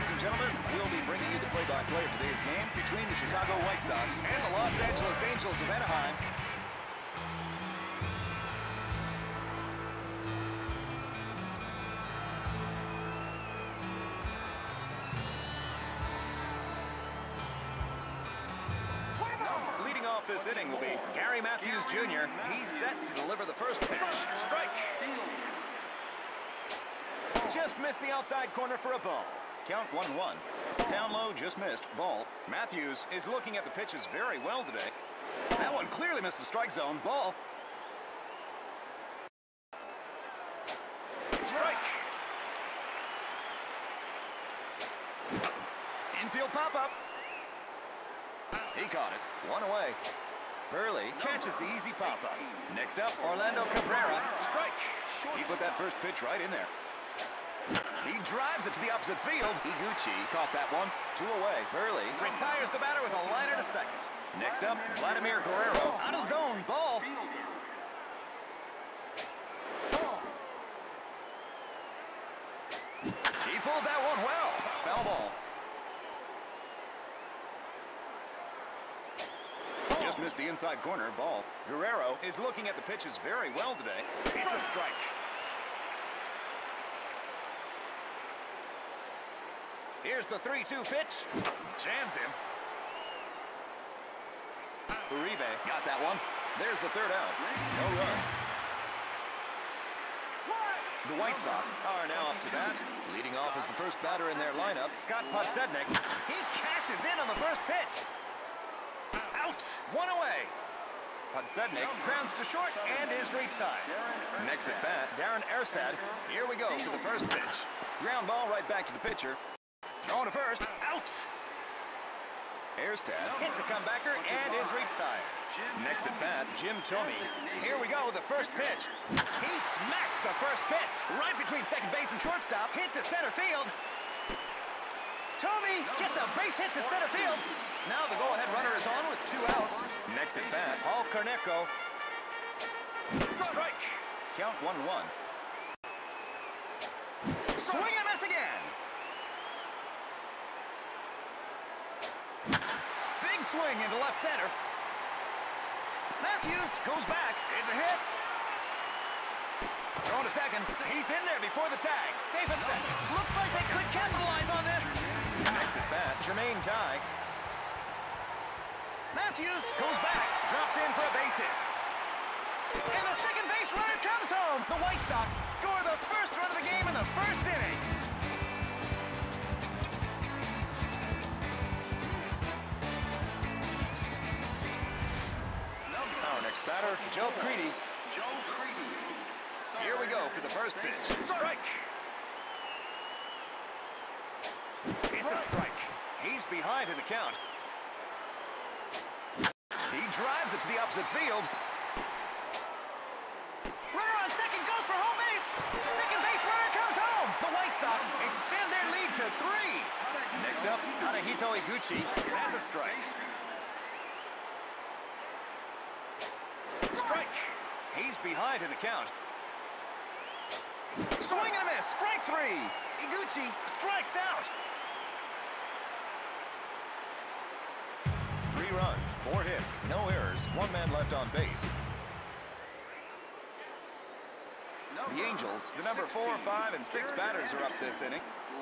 Ladies and gentlemen, we'll be bringing you the play-by-play of today's game between the Chicago White Sox and the Los Angeles Angels of Anaheim. Leading off this inning will be Gary Matthews Jr. He's set to deliver the first pitch. Strike. Just missed the outside corner for a ball. Count 1-1. Down low, just missed. Ball. Matthews is looking at the pitches very well today. That one clearly missed the strike zone. Ball. Strike. Infield pop-up. He caught it. One away. Burley catches the easy pop-up. Next up, Orlando Cabrera. Strike. He put that first pitch right in there. He drives it to the opposite field. Iguchi caught that one. Two away. Burley retires the batter with a liner to second. Next up, Vladimir Guerrero out of the zone. Ball. He pulled that one well. Foul ball. Just missed the inside corner. Ball. Guerrero is looking at the pitches very well today. It's a strike. Here's the 3-2 pitch. Jams him. Uribe got that one. There's the third out. No runs. The White Sox are now up to bat. Leading off as the first batter in their lineup, Scott Podsednik. He cashes in on the first pitch. Out. One away. Podsednik grounds to short and is retired. Next at bat, Darren Erstad. Here we go for the first pitch. Ground ball right back to the pitcher. Throwing to first, out! Erstad hits a comebacker and is retired. Next at bat, Jim Thome. Here we go, the first pitch. He smacks the first pitch right between second base and shortstop. Hit to center field. Thome gets a base hit to center field. Now the go-ahead runner is on with 2 outs. Next at bat, Paul Corneco. Strike. Count 1-1. Swing and miss again. Swing into left center. Matthews goes back. It's a hit. Throwing to second. He's in there before the tag. Safe at second. Looks like they could capitalize on this. Next at bat, Jermaine Ty. Matthews goes back. Drops in for a base hit. And the second base runner comes home. The White Sox score the first run of the game in the first inning. Batter, Joe Creedy. Here we go for the first pitch. Strike. It's a strike. He's behind in the count. He drives it to the opposite field. Runner on second goes for home base. Second base runner comes home. The White Sox extend their lead to 3. Next up, Tadahito Iguchi. That's a strike. Strike. He's behind in the count. Swing and a miss. Strike 3. Iguchi strikes out. 3 runs, 4 hits, no errors, 1 man left on base. The Angels, the number 4, 5, and 6 batters are up this inning.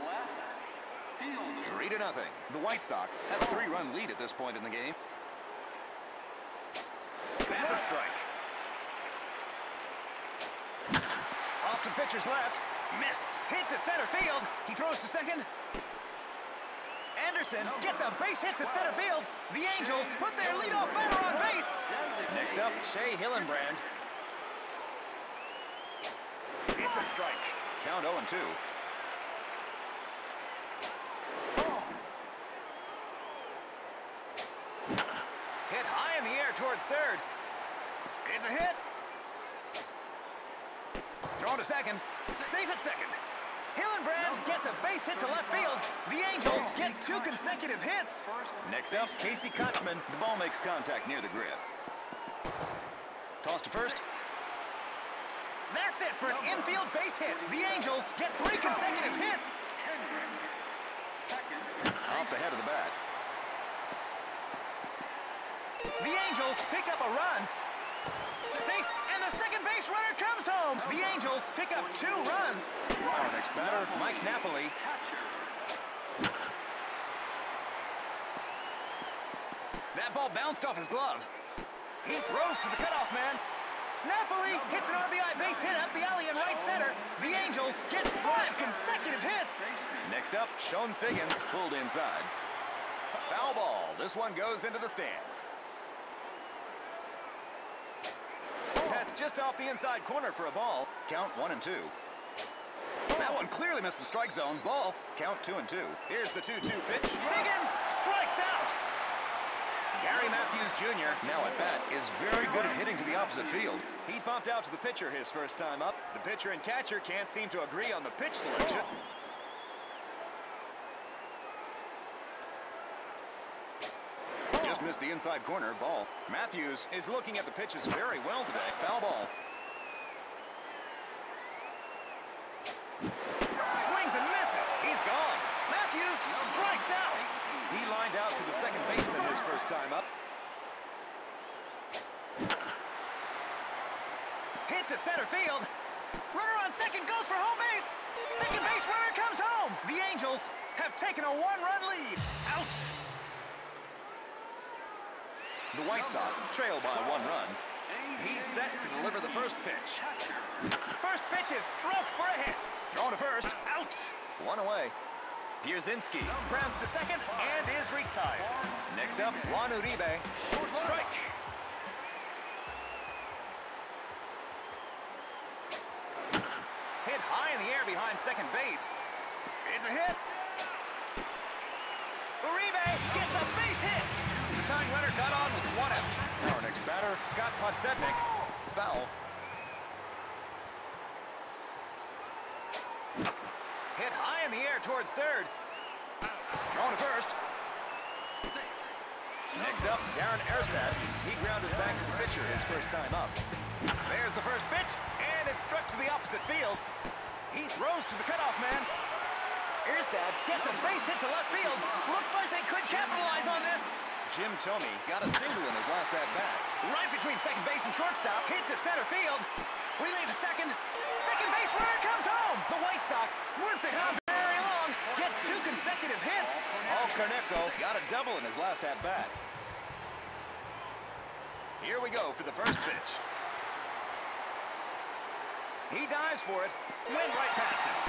3-0. The White Sox have a 3-run lead at this point in the game. That's a strike. Off to the pitcher's left. Missed. Hit to center field. He throws to second. Anderson gets a base hit to center field. The Angels put their leadoff batter on base. Next up, Shea Hillenbrand. It's a strike. Count 0-2. Hit high in the air towards third. It's a hit. Thrown to second. Safe at second. Hillenbrand gets a base hit to left field. The Angels get 2 consecutive hits. Next up, Casey Kochman. The ball makes contact near the grip. Toss to first. That's it for an infield base hit. The Angels get 3 consecutive hits. the head of the bat. The Angels pick up a run. Safe, and the second base runner comes home. The Angels pick up 2 runs. Our next batter, Mike Napoli. That ball bounced off his glove. He throws to the cutoff man. Napoli hits an RBI base hit up the alley in right center. The Angels get 5 consecutive hits. Next up, Sean Figgins pulled inside. Foul ball. This one goes into the stands. That's just off the inside corner for a ball. Count 1-2. That one clearly missed the strike zone. Ball. Count 2-2. Here's the 2-2 pitch. Figgins strikes out. Gary Matthews Jr., now at bat, is very good at hitting to the opposite field. He bumped out to the pitcher his first time up. The pitcher and catcher can't seem to agree on the pitch selection. Just missed the inside corner. Ball. Matthews is looking at the pitches very well today. Foul ball. Swings and misses. He's gone. Matthews strikes out. He lined out to the second baseman his first time up. Hit to center field. Runner on second goes for home base. Second base runner comes home. The Angels have taken a 1-run lead. Out. The White Sox trail by 1 run. He's set to deliver the first pitch. First pitch is stroked for a hit. Thrown to first. Out. 1 away. Pierzynski grounds to second and is retired. Next up, Juan Uribe. Strike. Hit high in the air behind second base. It's a hit. Uribe gets a base hit. The tying runner got on with 1 out. Our next batter, Scott Podsednik. Foul. Hit high in the air towards third. Thrown to first. Next up, Darren Erstad. He grounded back to the pitcher his first time up. There's the first pitch, and it's struck to the opposite field. He throws to the cutoff man. Erstad gets a base hit to left field. Looks like they could capitalize on this. Jim Thome got a single in his last at-bat. Right between second base and shortstop. Hit to center field. Relay to second. Second base runner comes home. The White Sox weren't behind very long. Get 2 consecutive hits. Paul Carneco got a double in his last at-bat. Here we go for the first pitch. He dives for it. Went right past him.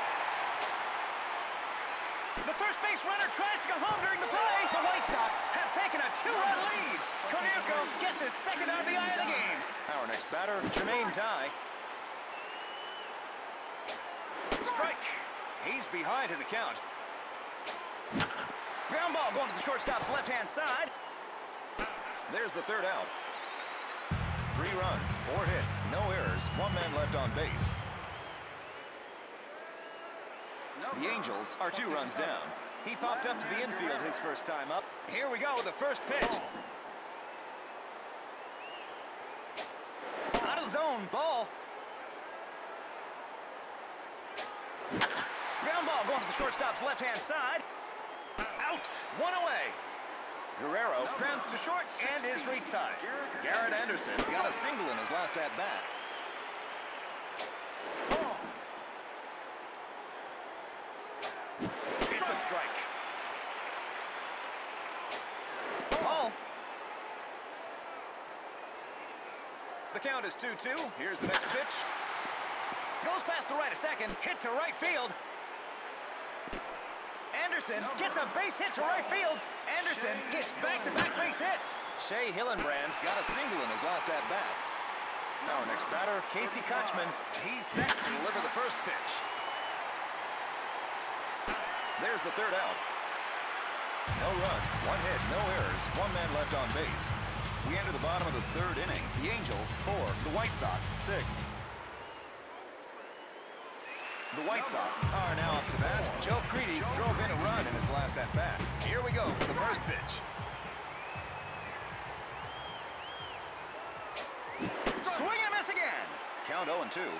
The first base runner tries to go home during the play. The White Sox have taken a 2-run lead. Carneco gets his second RBI of the game. Our next batter, Jermaine Ty. Strike. He's behind in the count. Ground ball going to the shortstop's left-hand side. There's the third out. 3 runs, 4 hits, no errors, 1 man left on base. The Angels are 2 runs down. He popped up to the infield his first time up. Here we go with the first pitch. Out of the zone, ball. Ground ball going to the shortstop's left-hand side. Out, 1 away. Guerrero grounds to short and is retired. Garrett Anderson got a single in his last at-bat. It's a strike. Ball. The count is 2-2. Here's the next pitch. Goes past the right of second. Hit to right field. Anderson gets a base hit to right field. Anderson hits back-to-back base hits. Shea Hillenbrand got a single in his last at-bat. Our next batter, Casey Kotchman. He's set to deliver the first pitch. There's the third out. No runs, 1 hit, no errors, 1 man left on base. We enter the bottom of the 3rd inning. The Angels 4, the White Sox 6. The White Sox are now up to bat. Joe Creedy drove in a run in his last at-bat. Here we go for the first pitch. Swing and miss again. Count 0-2.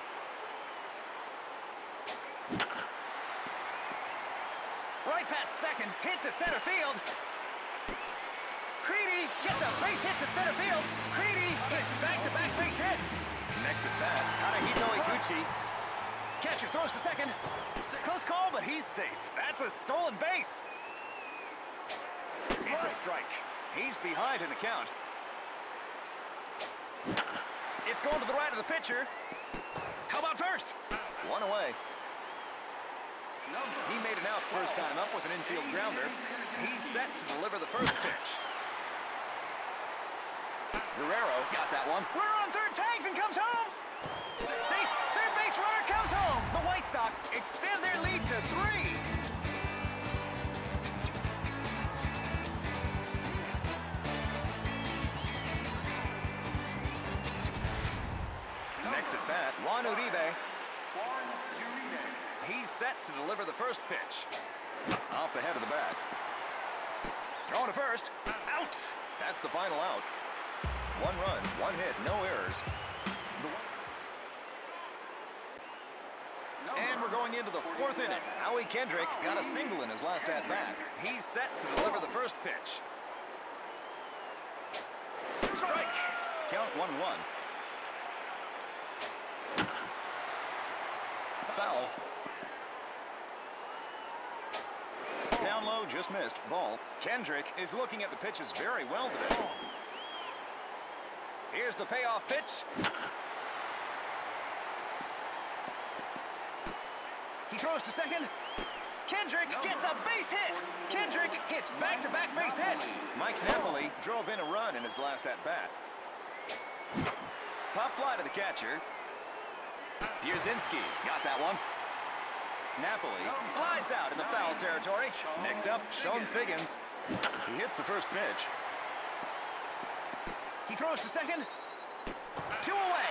right past second, hit to center field. Creedy gets a base hit to center field. Creedy hits back-to-back base hits. Next at bat, Tadahito Iguchi. Catcher throws to second. Close call, but he's safe. That's a stolen base. It's a strike. He's behind in the count. It's going to the right of the pitcher. How about first? One away. He made an out first time up with an infield grounder. He's set to deliver the first pitch. Guerrero got that one. Runner on third tags and comes home. Safe. Third base runner comes home. The White Sox extend their lead to 3. Next at bat, Juan Uribe. He's set to deliver the first pitch. Off the head of the bat. Throwing to first. Out. That's the final out. 1 run, 1 hit, no errors. And we're going into the 4th inning. Howie Kendrick got a single in his last at-bat. He's set to deliver the first pitch. Strike. Count 1-1. Foul. Down low, just missed. Ball. Kendrick is looking at the pitches very well today. Here's the payoff pitch. He throws to second. Kendrick gets a base hit. Kendrick hits back-to-back base hits. Mike Napoli drove in a run in his last at-bat. Pop fly to the catcher. Pierzynski got that one. Napoli flies out in the foul territory. Next up, Sean Figgins. He hits the first pitch. He throws to second. 2 away.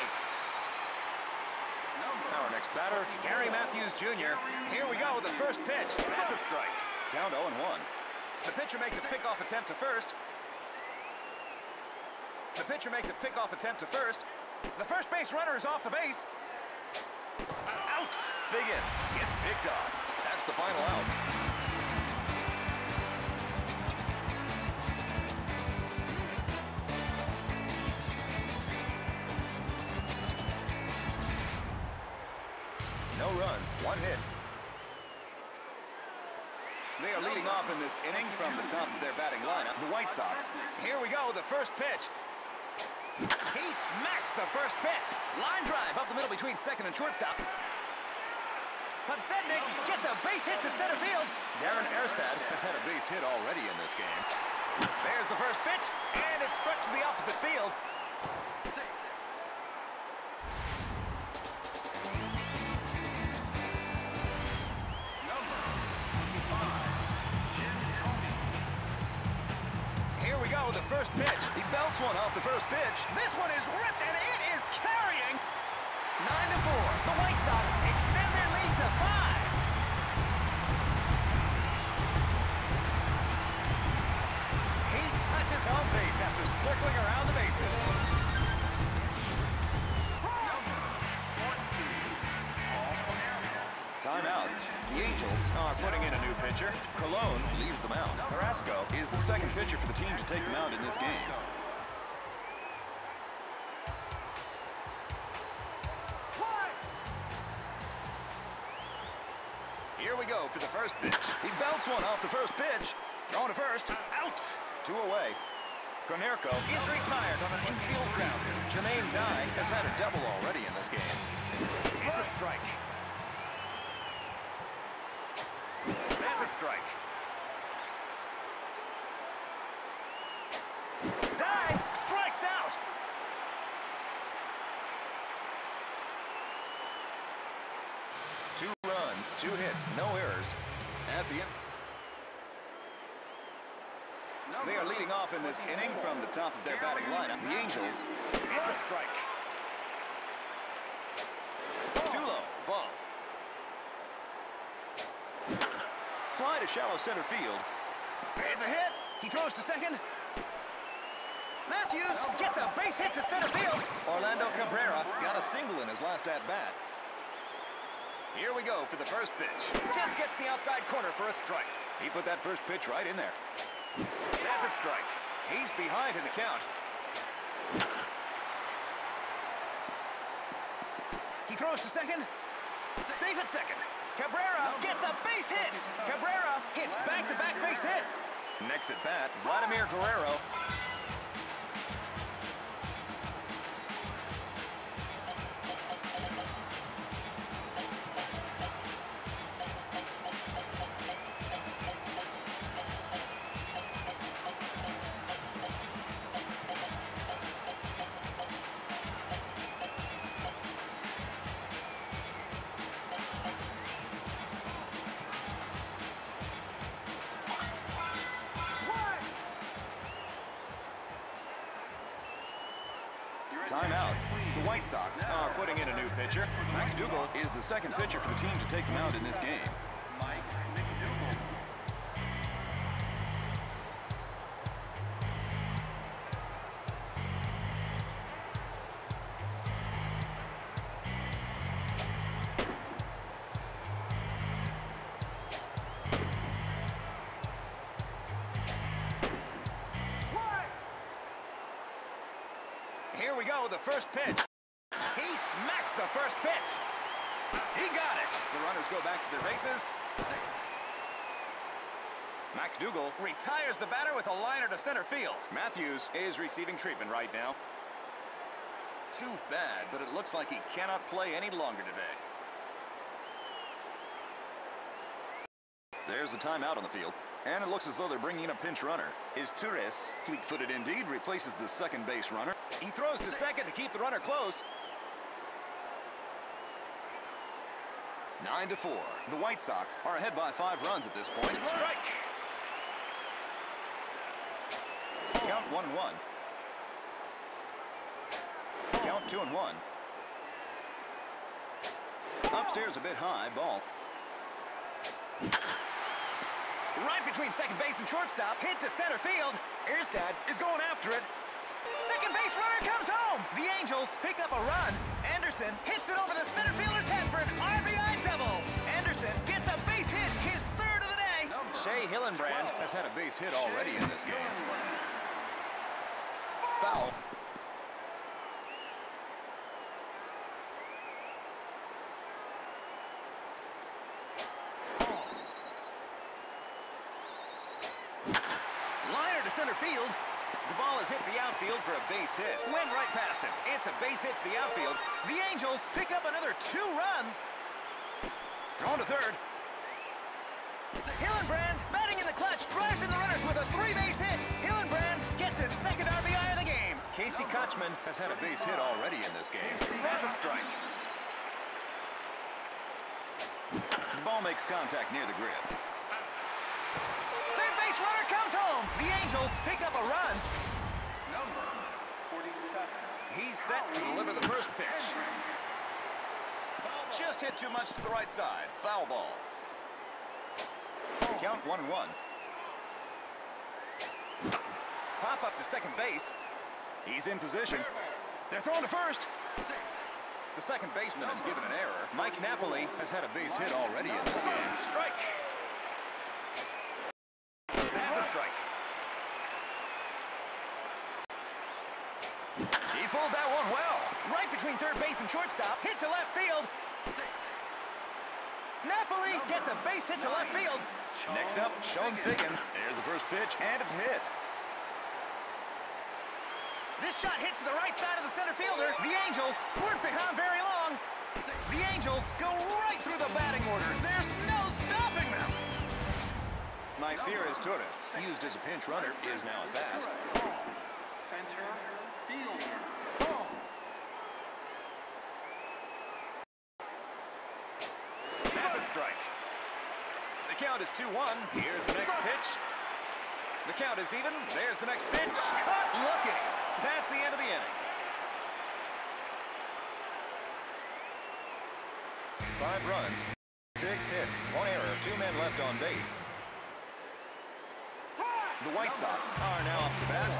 Our next batter, Gary Matthews Jr. Here we go with the first pitch. That's a strike. Count 0-1. The pitcher makes a pickoff attempt to first. The pitcher makes a pickoff attempt to first. The first base runner is off the base. Out. Figgins gets picked off. That's the final out. No runs, 1 hit. They are leading off in this inning from the top of their batting lineup. The White Sox. Here we go, the first pitch. He smacks the first pitch. Line drive up the middle between second and shortstop. Podsednik gets a base hit to center field. Darren Erstad has had a base hit already in this game. There's the first pitch, and it's struck to the opposite field. Here we go, the first pitch. He belts one off the first pitch. This one is ripped, and it is carrying. 9-4. The White Sox extend their lead to 5. He touches home base after circling around the bases. Timeout. The Angels are putting in a new pitcher. Colon leaves the mound. Carrasco is the second pitcher for the team to take the mound in this game. Here we go for the first pitch. He belts one off the first pitch. Thrown to first. Out. 2 away. Konerko is retired on an infield grounder. Jermaine Dye has had a double already in this game. It's a strike. That's a strike. Dye strikes out. Two runs, 2 hits, no errors. At the end. They are leading off in this inning from the top of their batting lineup. The Angels. It's a strike. Too low. Ball. Fly to shallow center field. It's a hit. He throws to second. Matthews gets a base hit to center field. Orlando Cabrera got a single in his last at-bat. Here we go for the first pitch. Just gets the outside corner for a strike. He put that first pitch right in there. That's a strike. He's behind in the count. He throws to second. Safe at second. Cabrera gets a base hit. Cabrera hits back-to-back base hits. Next at bat, Vladimir Guerrero. Timeout. The White Sox are putting in a new pitcher. McDougal is the second pitcher for the team to take the mound in this game. Here we go, the first pitch. He smacks the first pitch. He got it. The runners go back to their bases. McDougal retires the batter with a liner to center field. Matthews is receiving treatment right now. Too bad, but it looks like he cannot play any longer today. There's a timeout on the field. And it looks as though they're bringing in a pinch runner. Stutters, fleet-footed indeed, replaces the second base runner. He throws to second to keep the runner close. 9-4. The White Sox are ahead by 5 runs at this point. Strike! Count 1-1. Count 2-1. Upstairs a bit high, ball. Right between second base and shortstop, hit to center field. Erstad is going after it. Second base runner comes home. The Angels pick up a run. Anderson hits it over the center fielder's head for an RBI double. Anderson gets a base hit, his third of the day. Shea Hillenbrand has had a base hit already in this game. Foul. Liner to center field. The ball is hit the outfield for a base hit. Went right past him. It's a base hit to the outfield. The Angels pick up another 2 runs. Thrown to third. Hillenbrand, batting in the clutch, drives in the runners with a 3-base hit. Hillenbrand gets his second RBI of the game. Casey Kochman has had a base hit already in this game. That's a strike. The ball makes contact near the grip. Third base runner comes home. The Angels pick up a run. Number 47. He's set to deliver the first pitch. Just hit too much to the right side. Foul ball. Count 1-1. Pop up to second base. He's in position. They're thrown to first. The second baseman has given an error. Mike Napoli has had a base hit already in this game. Strike. That's a strike. He pulled that one well. Right between third base and shortstop. Hit to left field. Napoli gets a base hit to left field. Next up, Sean Figgins. There's the first pitch, and it's a hit. This shot hits the right side of the center fielder. The Angels weren't behind very long. The Angels go right through the batting order. There's no stopping them. Anisotropic Stutters, used as a pinch runner, is now at bat. Center fielder. That's a strike. The count is 2-1. Here's the next pitch. The count is even. There's the next pitch. Caught looking. That's the end of the inning. 5 runs, 6 hits, 1 error, 2 men left on base. The White Sox are now up to bat.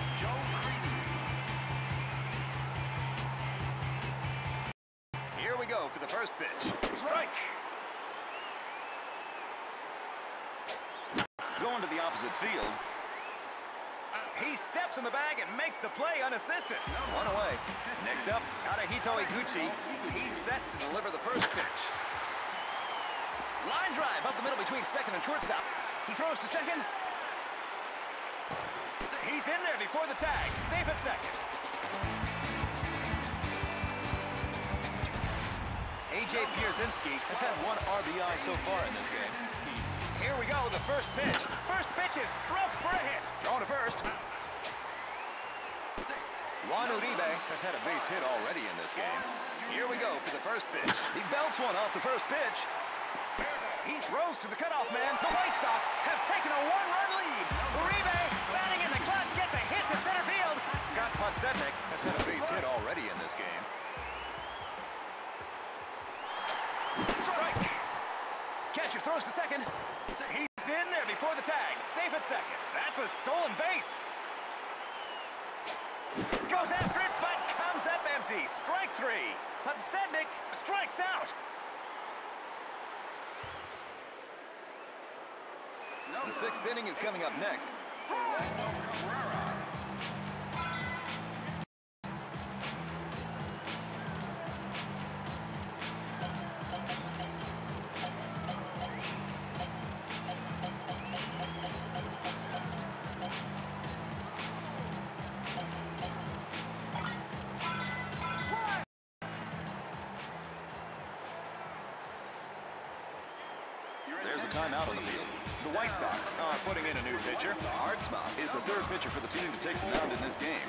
Here we go for the first pitch. Strike. to the opposite field. He steps in the bag and makes the play unassisted. One away. Next up, Tadahito Iguchi. He's set to deliver the first pitch. Line drive up the middle between second and shortstop. He throws to second. He's in there before the tag. Safe at second. A.J. Pierzynski has had 1 RBI so far in this game. Here we go, the first pitch. First pitch is stroked for a hit. Throwing to first. Juan Uribe has had a base hit already in this game. Here we go for the first pitch. He belts one off the first pitch. He throws to the cutoff man. The White Sox have taken a 1-run lead. Uribe batting in the clutch gets a hit to center field. Scott Podsednik has had a base hit already in this game. Strike. Catcher throws to second. He's in there before the tag. Safe at second. That's a stolen base. Goes after it, but comes up empty. Strike 3. Podsednik strikes out. The 6th inning is coming up next. There's a timeout on the field. The White Sox are putting in a new pitcher. Hartzma is the 3rd pitcher for the team to take the mound in this game.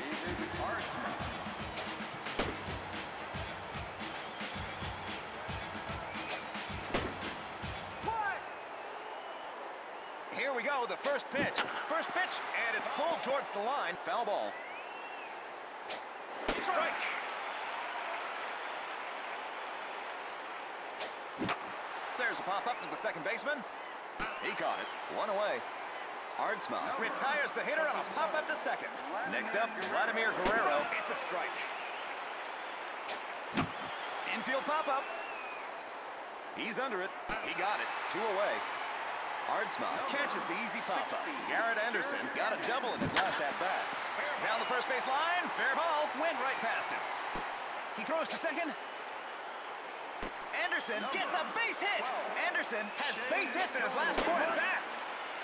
Here we go, the first pitch. First pitch, and it's pulled towards the line. Foul ball. Strike. There's a pop-up to the second baseman. He caught it. 1 away. Hartzma retires the hitter on a pop-up to second. Next up, Vladimir Guerrero. It's a strike. Infield pop-up. He's under it. He got it. 2 away. Hartzma catches the easy pop-up. Garrett Anderson got a double in his last at-bat. Down the first base line. Fair ball. Went right past him. He throws to second. Anderson gets a base hit. Anderson has base hits in his last 4 at-bats.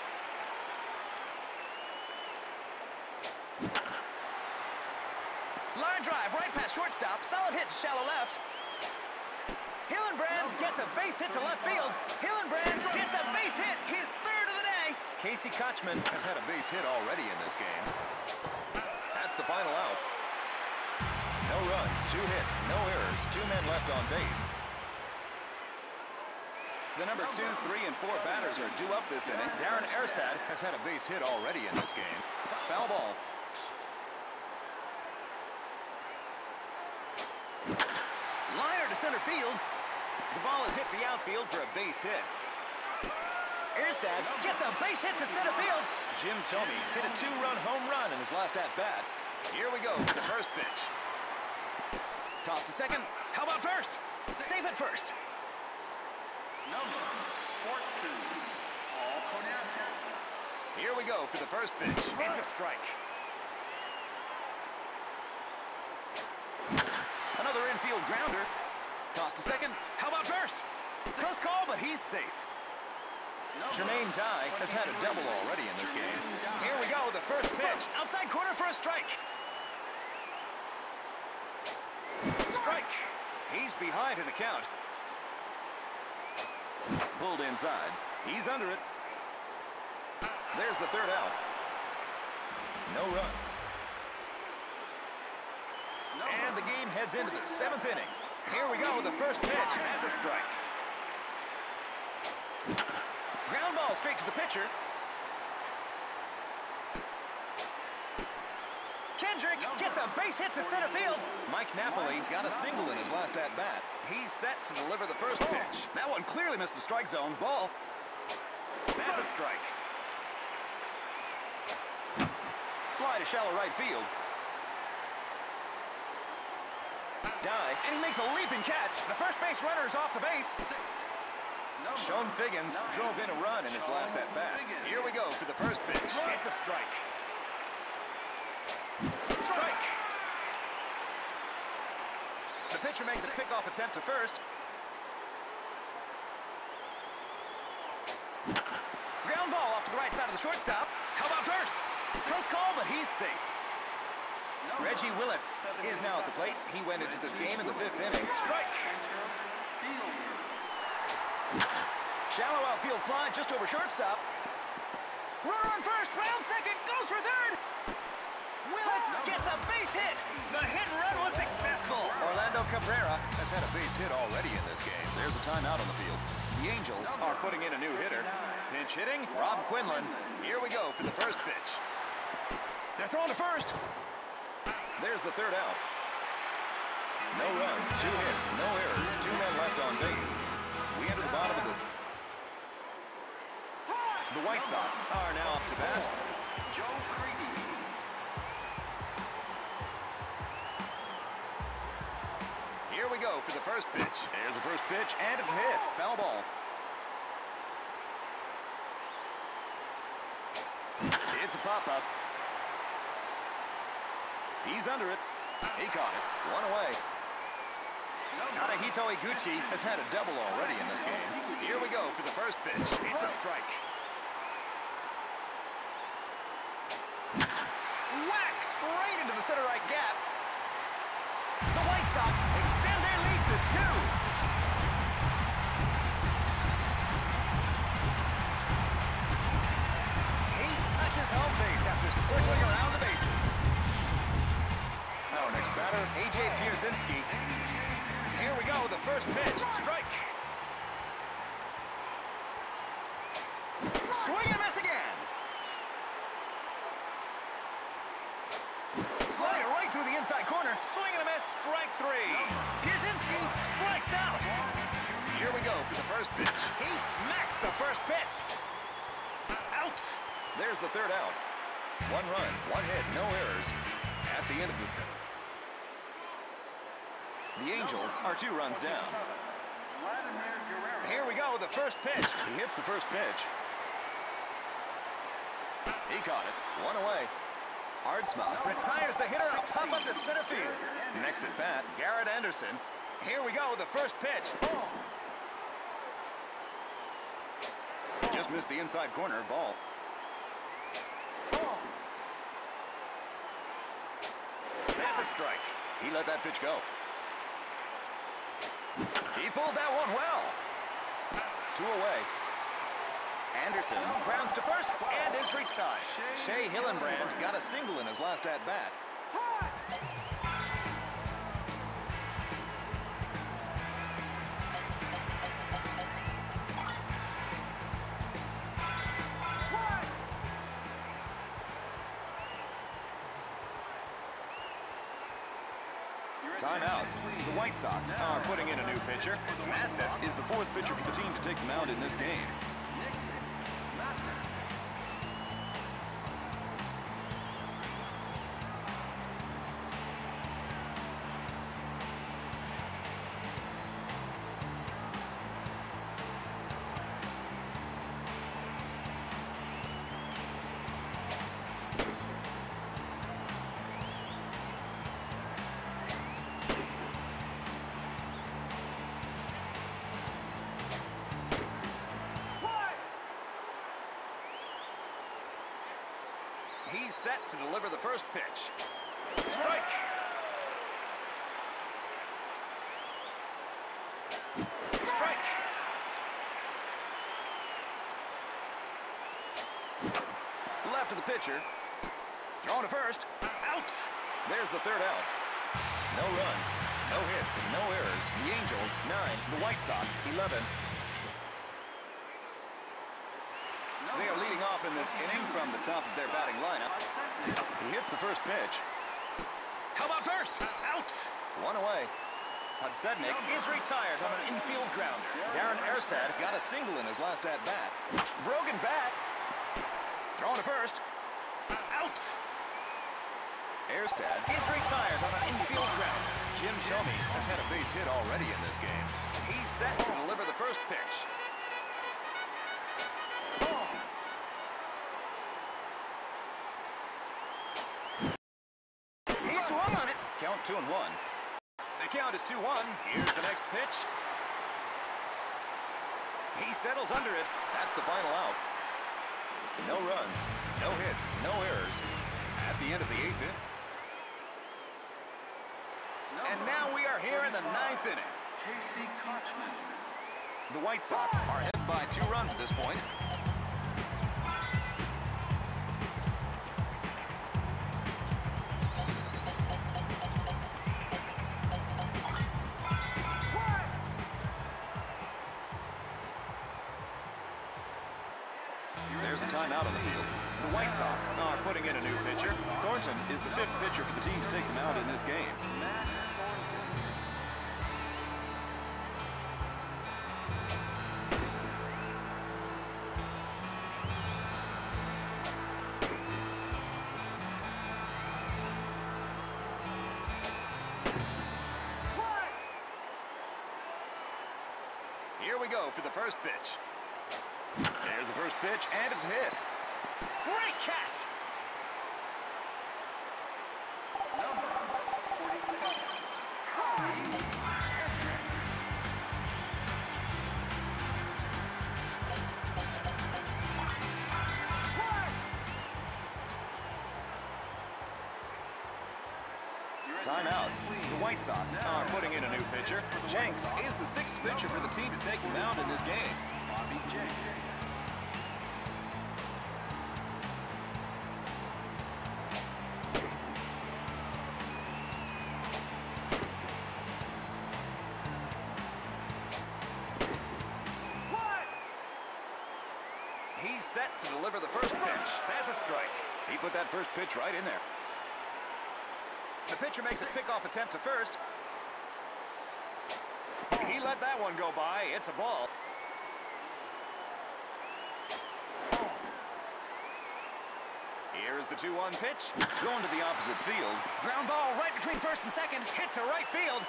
Line drive right past shortstop. Solid hit to shallow left. Hillenbrand gets a base hit to left field. Hillenbrand gets a base hit, his 3rd of the day. Casey Kochman has had a base hit already in this game. That's the final out. No runs, 2 hits, no errors, 2 men left on base. The number 2, 3, and 4 batters are due up this inning. Darren Erstad has had a base hit already in this game. Foul ball. Liner to center field. The ball has hit the outfield for a base hit. Erstad gets a base hit to center field. Jim Thome hit a 2-run home run in his last at-bat. Here we go for the first pitch. Toss to second. How about first? Safe at first. Number 14, Paul Cornell. Here we go for the first pitch. It's a strike. Another infield grounder. Toss to second. How about first? Close call, but he's safe. Jermaine Dye has had a double already in this game. Here we go, the first pitch. Outside corner for a strike. Strike. He's behind in the count. Pulled inside. He's under it. There's the 3rd out. No run. And the game heads into the 7th inning. Here we go, the first pitch. That's a strike. Ground ball straight to the pitcher. Kendrick gets a base hit to center field. Mike Napoli got a single in his last at-bat. He's set to deliver the first pitch. That one clearly missed the strike zone. Ball. That's a strike. Fly to shallow right field. Dye, and he makes a leaping catch. The first base runner is off the base. Sean Figgins drove in a run in his last at-bat. Here we go for the first pitch. It's a strike. Strike! The pitcher makes a pickoff attempt to first. Ground ball off to the right side of the shortstop. How about first? Close call, but he's safe. Reggie Willits is now at the plate. He went into this game in the 5th inning. Strike! Shallow outfield fly just over shortstop. Runner on first, round second, goes for third. Willits gets a base hit. The hit and run was successful. Orlando Cabrera has had a base hit already in this game. There's a timeout on the field. The Angels are putting in a new hitter. Pinch hitting, Rob Quinlan. Here we go for the first pitch. They're throwing to first. There's the third out. No runs, 2 hits, no errors, 2 men left on base. We enter the bottom of this. The White Sox are now up to bat. Here we go for the first pitch. There's the first pitch, and it's a hit. Foul ball. It's a pop-up. He's under it. He caught it. 1 away. Tadahito Iguchi has had a double already in this game. Here we go for the first pitch. It's a strike. Whack! Straight into the center right gap. The White Sox extend their lead to 2. He touches home base after circling around the bases. Our next batter, A.J. Pierzynski. Here we go, the first pitch. Strike. Swing and a miss again. Slider right through the inside corner. Swing and a miss. Strike 3. Pierzynski strikes out. Here we go for the first pitch. He smacks the first pitch. Out. There's the third out. 1 run, 1 hit, no errors at the end of the 7th. The Angels are 2 runs down. Here we go, the first pitch. He hits the first pitch. He caught it. 1 away. Hardsma retires the hitter on a pop-up to center field. Next at bat, Garrett Anderson. Here we go, the first pitch. Just missed the inside corner, ball. That's a strike. He let that pitch go. He pulled that one well. 2 away. Anderson grounds to first and is retired. Shea Hillenbrand got a single in his last at-bat. Timeout. The White Sox are putting in a new pitcher. Massett is the 4th pitcher for the team to take the mound in this game. He's set to deliver the first pitch. Strike! Strike! Left of the pitcher. Thrown to first. Out! There's the third out. No runs, no hits, no errors. The Angels, 9. The White Sox, 11. They are leading off in this inning from the top of their batting lineup. He hits the first pitch. How about first? Out! 1 away. Hudsednik is retired on an infield grounder. Darren Erstad got a single in his last at-bat. Broken bat. Thrown to first. Out! Erstad is retired on an infield grounder. Jim Thome has had a base hit already in this game. He's set to deliver the first pitch. 2-1. The count is 2-1. Here's the next pitch. He settles under it. That's the final out. No runs, no hits, no errors at the end of the 8th inning. And now we are here in the 9th inning. The White Sox are ahead by 2 runs at this point. There's a timeout on the field. The White Sox are putting in a new pitcher. Thornton is the 5th pitcher for the team to take the mound in this game. Here we go for the first pitch. There's the first pitch, and it's a hit. Great catch! Number 47. Timeout. The White Sox are putting in a new pitcher. Jenks is the 6th pitcher for the team to take the mound in this game. Bobby Jenks. He's set to deliver the first pitch. That's a strike. He put that first pitch right in there. The pitcher makes a pickoff attempt to first. He let that one go by. It's a ball. Here's the 2-1 pitch. Going to the opposite field. Ground ball right between first and second. Hit to right field.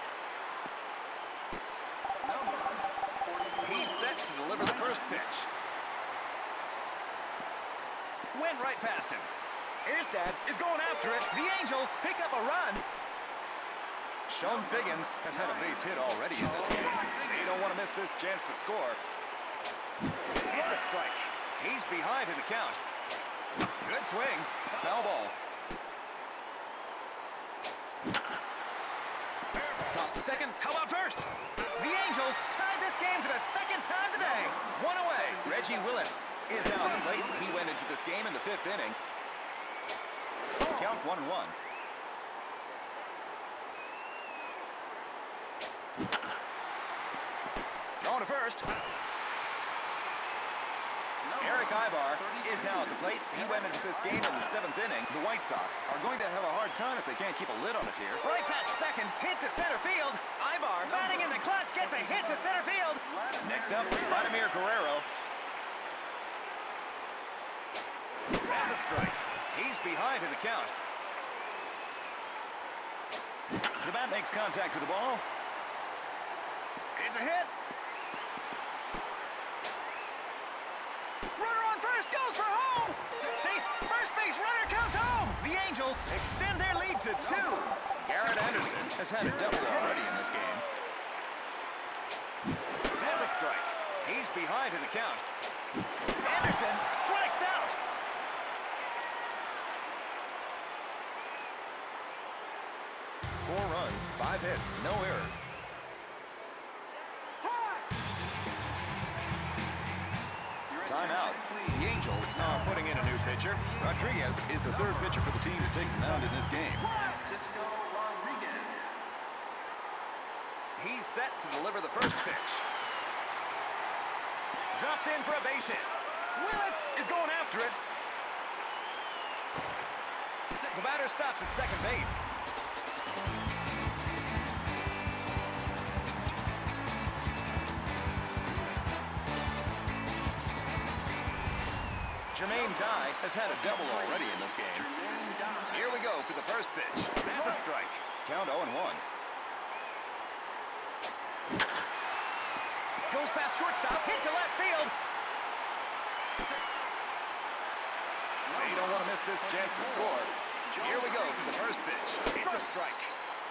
He's set to deliver the first pitch. Went right past him. Erstad is going after it. The Angels pick up a run. Sean Figgins has had a base hit already in this game. They don't want to miss this chance to score. It's a strike. He's behind in the count. Good swing. Foul ball. Toss to second. How about first? The Angels tied this game for the 2nd time today. 1 away. Reggie Willits is now at the plate. He went into this game in the 5th inning. Count 1-1. Throwing to first. Eric Ibar is now at the plate. He went into this game in the 7th inning. The White Sox are going to have a hard time if they can't keep a lid on it here. Right past second, hit to center field. Ibar batting in the clutch, gets a hit to center field. Next up, Vladimir Guerrero. That's a strike. He's behind in the count. The bat makes contact with the ball. It's a hit. Runner on first goes for home. Safe. First base runner comes home. The Angels extend their lead to 2. Garrett Anderson has had a double already in this game. That's a strike. He's behind in the count. Anderson strikes out. Four runs, 5 hits, no errors. Timeout. The Angels are putting in a new pitcher. Rodriguez is the 3rd pitcher for the team to take the mound in this game. He's set to deliver the first pitch. Drops in for a base hit. Willits is going after it. The batter stops at second base. Jermaine Dye has had a double already in this game. Here we go for the first pitch. That's a strike. Count 0-1. Goes past shortstop, hit to left field. They don't want to miss this chance to score. Here we go for the first pitch. It's a strike.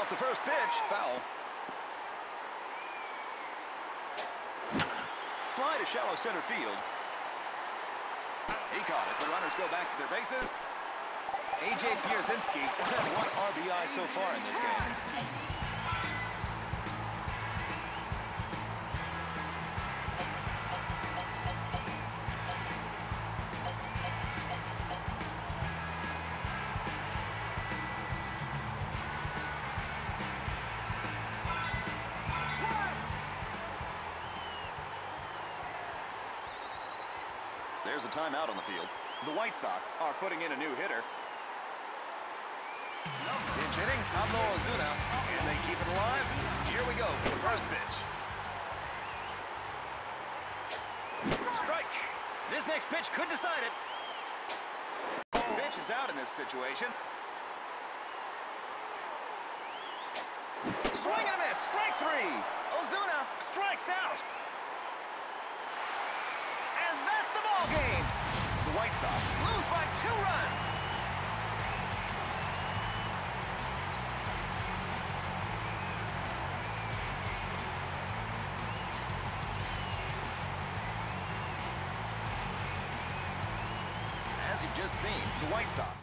off the first pitch. Foul. Fly to shallow center field. He caught it. The runners go back to their bases. A.J. Pierzynski has had 1 RBI so far in this game. There's a timeout on the field. The White Sox are putting in a new hitter. Pinch hitting, Pablo Ozuna. Can they keep it alive? Here we go for the first pitch. Strike. This next pitch could decide it. Pitch is out in this situation. Swing and a miss. Strike 3. Ozuna strikes out. And that's the ball game. The White Sox lose by 2 runs. As you've just seen, the White Sox